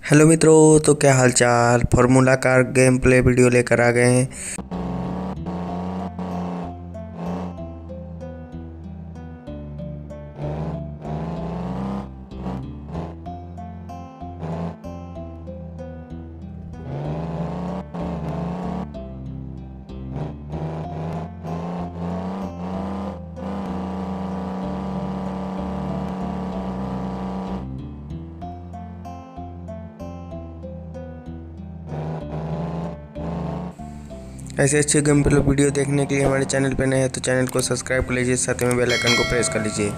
Hello मित्रों, तो क्या हालचाल। Formula car game play video लेकर आ गए हैं। ऐसे अच्छे गेम प्ले वीडियो देखने के लिए हमारे चैनल पर नए हैं तो चैनल को सब्सक्राइब कर लीजिए, साथ में बेल आइकन को प्रेस कर लीजिए।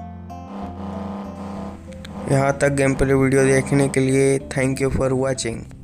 यहाँ तक गेम प्ले वीडियो देखने के लिए थैंक यू फॉर वॉचिंग।